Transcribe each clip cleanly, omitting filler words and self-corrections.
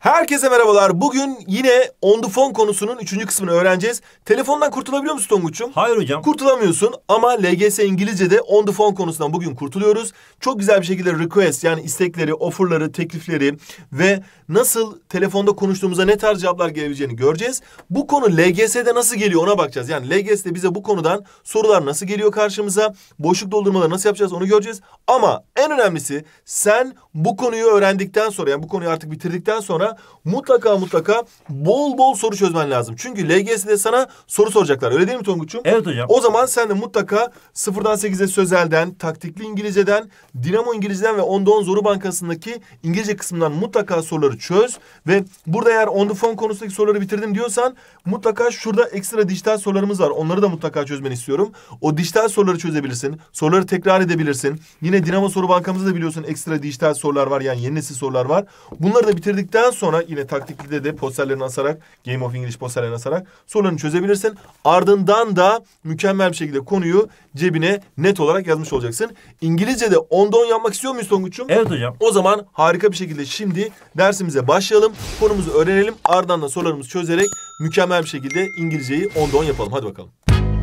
Herkese merhabalar. Bugün yine on the phone konusunun 3. kısmını öğreneceğiz. Telefondan kurtulabiliyor musun Tonguç'um? Hayır hocam. Kurtulamıyorsun ama LGS İngilizce'de on the phone konusundan bugün kurtuluyoruz. Çok güzel bir şekilde request yani istekleri, offerları, teklifleri ve nasıl telefonda konuştuğumuzda ne tarz cevaplar gelebileceğini göreceğiz. Bu konu LGS'de nasıl geliyor ona bakacağız. Yani LGS'de bize bu konudan sorular nasıl geliyor karşımıza, boşluk doldurmaları nasıl yapacağız onu göreceğiz. Ama en önemlisi sen bu konuyu öğrendikten sonra yani bu konuyu artık bitirdikten sonra mutlaka bol bol soru çözmen lazım. Çünkü LGS'de sana soru soracaklar. Öyle değil mi Tonguç'um? Evet hocam. O zaman sen de mutlaka 0'dan 8'e sözelden, taktikli İngilizceden, Dinamo İngilizceden ve Onda 10 Soru Bankası'ndaki İngilizce kısmından mutlaka soruları çöz. Ve burada eğer on the phone konusundaki soruları bitirdim diyorsan mutlaka şurada ekstra dijital sorularımız var. Onları da mutlaka çözmeni istiyorum. O dijital soruları çözebilirsin. Soruları tekrar edebilirsin. Yine Dinamo Soru Bankamızda da biliyorsun ekstra dijital sorular var. Yani yeni nesil sorular var. Bunları da bitirdikten sonra yine taktikli de posterlerini asarak, Game of English posterlerini asarak sorularını çözebilirsin. Ardından da mükemmel bir şekilde konuyu cebine net olarak yazmış olacaksın. İngilizce'de onda 10 yapmak istiyor muyuz Tonguç'um? Evet hocam. O zaman harika bir şekilde şimdi dersimize başlayalım. Konumuzu öğrenelim. Ardından da sorularımızı çözerek mükemmel bir şekilde İngilizceyi onda 10 yapalım. Hadi bakalım.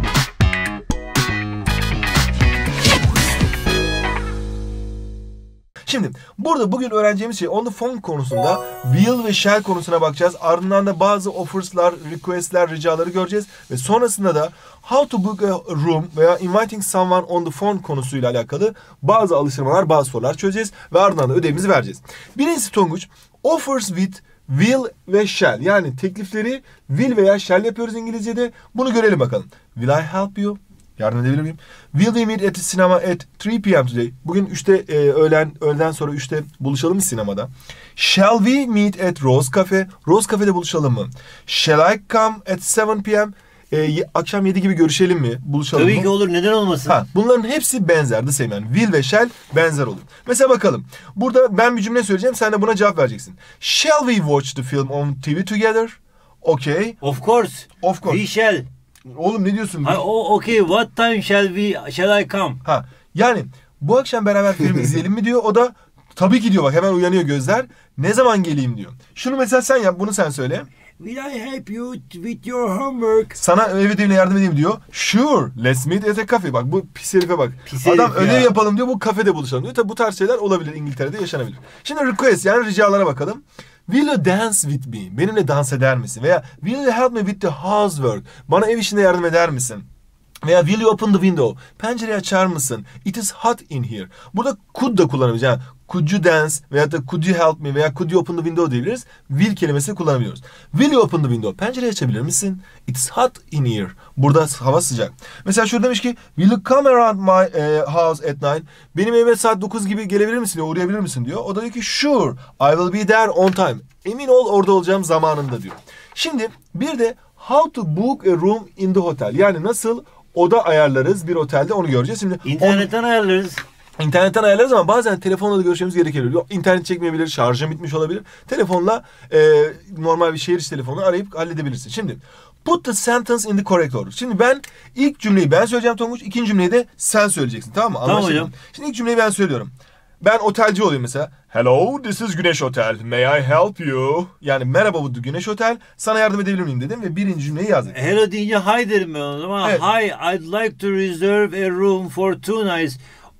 Şimdi burada bugün öğreneceğimiz şey on the phone konusunda will ve shall konusuna bakacağız. Ardından da bazı offers'lar, request'ler, ricaları göreceğiz. Ve sonrasında da how to book a room veya inviting someone on the phone konusuyla alakalı bazı alıştırmalar, bazı sorular çözeceğiz. Ve ardından da ödevimizi vereceğiz. Birincisi Tonguç, offers with will ve shall. Yani teklifleri will veya shall yapıyoruz İngilizce'de. Bunu görelim bakalım. Will I help you? Yardım edebilir miyim? Will we meet at the cinema at 3 p.m. today? Bugün 3'te öğleden sonra 3'te buluşalım mı sinemada? Shall we meet at Rose Cafe? Rose Cafe'de buluşalım mı? Shall I come at 7 p.m.? Akşam 7 gibi görüşelim mi? Buluşalım Tabii mı? ki olur. Neden olmasın? Bunların hepsi benzer. The same yani. Will ve shall benzer olur. Mesela bakalım. Burada ben bir cümle söyleyeceğim. Sen de buna cevap vereceksin. Shall we watch the film on TV together? Okay. Of course. Of course. We shall. Oğlum ne diyorsun? Okay. What time shall I come? Yani bu akşam beraber film izleyelim mi diyor. O da tabii ki diyor, bak hemen uyanıyor gözler. Ne zaman geleyim diyor. Şunu mesela sen yap, bunu sen söyle. Will I help you with your homework? Sana ev ödevine yardım edeyim diyor. Sure, let's meet at a cafe. Bak bu pis herife bak. Pis Adam herif ya. ödev yapalım diyor, bu kafede buluşalım diyor. Tabii bu tarz şeyler olabilir, İngiltere'de yaşanabilir. Şimdi request yani ricalara bakalım. Will you dance with me? Benimle dans eder misin? Veya will you help me with the housework? Bana ev işinde yardım eder misin? Veya will you open the window? Pencereyi açar mısın? It is hot in here. Burada could da kullanabiliriz. Yani could you dance veya da could you help me veya could you open the window diyebiliriz. Will kelimesini kullanabiliyoruz. Will you open the window? Pencereyi açabilir misin? It is hot in here. Burada hava sıcak. Mesela şurada demiş ki will you come around my house at 9? Benim evime saat 9 gibi gelebilir misin diyor, uğrayabilir misin diyor. O da diyor ki sure, I will be there on time. Emin ol orada olacağım zamanında diyor. Şimdi bir de how to book a room in the hotel. Yani nasıl oda ayarlarız bir otelde, onu göreceğiz. Şimdi İnternetten ayarlarız. İnternetten ayarlarız ama bazen telefonla da görüşmemiz gerekebilir. İnternet çekmeyebilir, şarjım bitmiş olabilir. Telefonla normal bir şehir içi telefonla arayıp halledebilirsin. Şimdi put the sentence in the correct order. Şimdi ben ilk cümleyi ben söyleyeceğim Tonguç, ikinci cümleyi de sen söyleyeceksin, tamam mı? Tamam hocam. Şimdi ilk cümleyi ben söylüyorum. Ben otelci olayım mesela. Hello, this is Güneş Otel. May I help you? Yani merhaba bu Güneş Otel. Sana yardım edebilir miyim dedim ve birinci cümleyi yazdım. Hello deyince hi derim ben o zaman. Evet. Hi, I'd like to reserve a room for 2 nights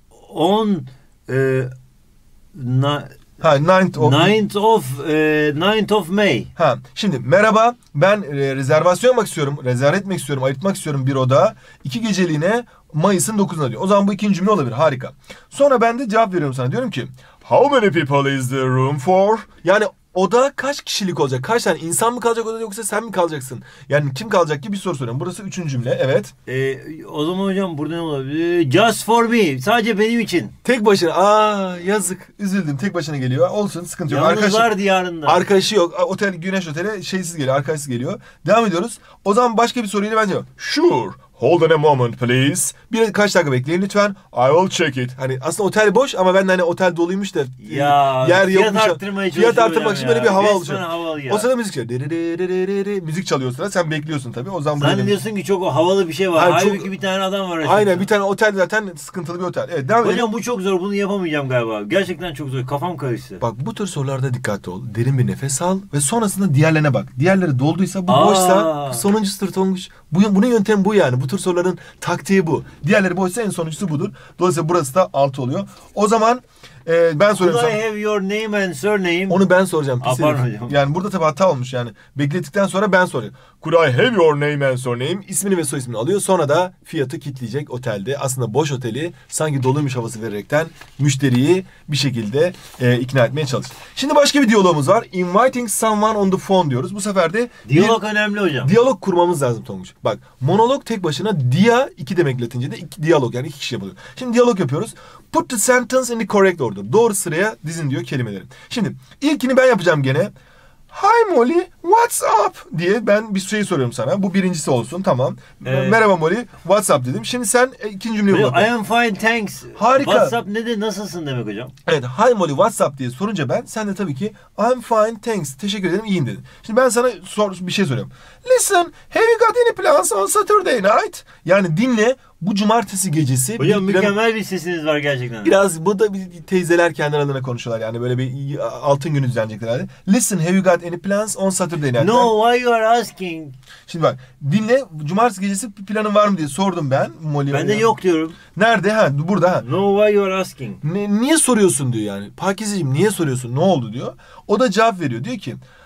on 9th of May. Şimdi merhaba, ben rezervasyon yapmak istiyorum, rezerve etmek istiyorum, ayırtmak istiyorum bir oda. 2 geceliğine Mayıs'ın 9'unda diyor. O zaman bu ikinci cümle olabilir, harika. Sonra ben de cevap veriyorum sana, diyorum ki how many people is the room for? Yani oda kaç kişilik olacak? Kaç tane insan mı kalacak odada yoksa sen mi kalacaksın? Yani kim kalacak gibi bir soru soruyorum. Burası üçüncü cümle, evet. O zaman hocam burada ne olabilir? Just for me. Sadece benim için. Tek başına, yazık, üzüldüm, tek başına geliyor. Olsun, sıkıntı yok. Yalnızlar diyarında. Arkadaşı yok. Otel, Güneş Otel'e şeysiz geliyor, arkadaşsız geliyor. Devam ediyoruz. O zaman başka bir soruyla bence sure, Hold on a moment please. Birkaç dakika bekleyin lütfen. I will check it. Hani aslında otel boş ama ben de hani otel doluymuş da Ya, yer fiyat yokmuş. arttırmaya Fiyat arttırmak için ya. böyle bir hava Resmen oluşuyor. havalı ya. O sırada müzik çalıyor. Müzik çalıyor sıra. Sen bekliyorsun tabii. O zaman böyle... Zannediyorsun ki çok havalı bir şey var. Hayır, Halbuki çok- bir tane adam var. Aynen, bir tane otel zaten sıkıntılı bir otel. Evet, devam edelim. Hocam bu çok zor. Bunu yapamayacağım galiba. Gerçekten çok zor. Kafam karıştı. Bak, bu tür sorularda dikkatli ol. Derin bir nefes al ve sonrasında diğerlerine bak. Diğerleri dolduysa, bu Aa. boşsa sonuncusudur Tonguç. Bunun yöntemi bu yani. Bu tür soruların taktiği bu. Diğerleri boşsa en sonuncusu budur. Dolayısıyla burası da 6 oluyor. O zaman ben soruyorum Could I sana. have your name and surname? Onu ben soracağım. Pis Pardon herif. hocam. Yani burada tabii hata olmuş yani. Beklettikten sonra ben soruyorum. Could I have your name and surname? İsmini ve soy ismini alıyor. Sonra da fiyatı kitleyecek otelde. Aslında boş oteli sanki doluymuş havası vererekten müşteriyi bir şekilde ikna etmeye çalışır. Şimdi başka bir diyalogumuz var. Inviting someone on the phone diyoruz. Bu sefer de Diyalog önemli hocam. diyalog kurmamız lazım Tonguç. Bak, monolog tek başına, dia iki demek Latince'de, diyalog yani iki kişi yapılıyor. Şimdi diyalog yapıyoruz. Put the sentence in the correct order. Doğru sıraya dizin diyor kelimeleri. Şimdi ilkini ben yapacağım gene. Hi Molly, what's up diye ben bir şey soruyorum sana. Bu birincisi olsun, tamam. Merhaba Molly, what's up dedim. Şimdi sen ikinci cümleyi Hocam, bak. I am fine thanks. Harika. WhatsApp ne de nasılsın demek hocam. Evet, hi Molly, what's up diye sorunca sen de tabii ki I'm fine, thanks, teşekkür ederim, iyiyim dedin. Şimdi ben sana bir şey soruyorum. Listen, have you got any plans on Saturday night? Yani dinle, bu cumartesi gecesi... Hocam bir mükemmel bir sesiniz var gerçekten. Biraz bu da bir teyzeler kendi aralarında konuşuyorlar yani böyle bir altın günü düzenleyecekler herhalde. Listen, have you got any plans on Saturday night? No, why you are asking? Şimdi bak, dinle, cumartesi gecesi bir planın var mı diye sordum ben Molly'e. Ben de yok diyorum. Nerede? Ha, burada ha. No, why you are asking? Niye soruyorsun diyor yani. Pakizeciğim niye soruyorsun? Ne oldu diyor. O da cevap veriyor. Diyor ki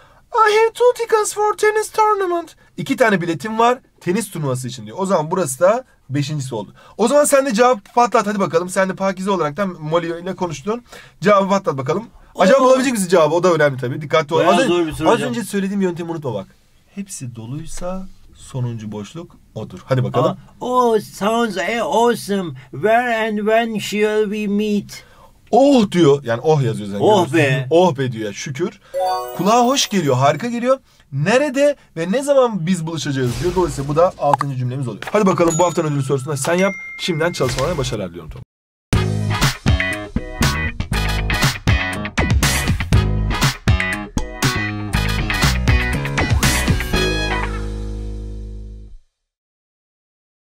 I have 2 tickets for tennis tournament. 2 tane biletim var tenis turnuvası için diyor. O zaman burası da 5.'si oldu. O zaman sen de cevap patlat hadi bakalım. Sen de Pakize olaraktan Molly ile konuştun. Cevabı patlat bakalım. Acaba bulabilecek misin cevabı? O da önemli tabii. Dikkatli ol. Bayağı zor bir soru Az hocam. önce söylediğim yöntemi unutma bak. Hepsi doluysa sonuncu boşluk odur. Hadi bakalım. Oh, sounds awesome. Where and when shall we meet? Oh diyor. Yani oh yazıyor zaten. Oh görüyorsun. be. Oh be diyor. Şükür. Kulağa hoş geliyor. Harika geliyor. Nerede ve ne zaman biz buluşacağız diyor. Dolayısıyla bu da 6. cümlemiz oluyor. Hadi bakalım bu haftanın ödül sorusunu sen yap. Şimdiden çalışmalarına başarılar diliyorum Tom.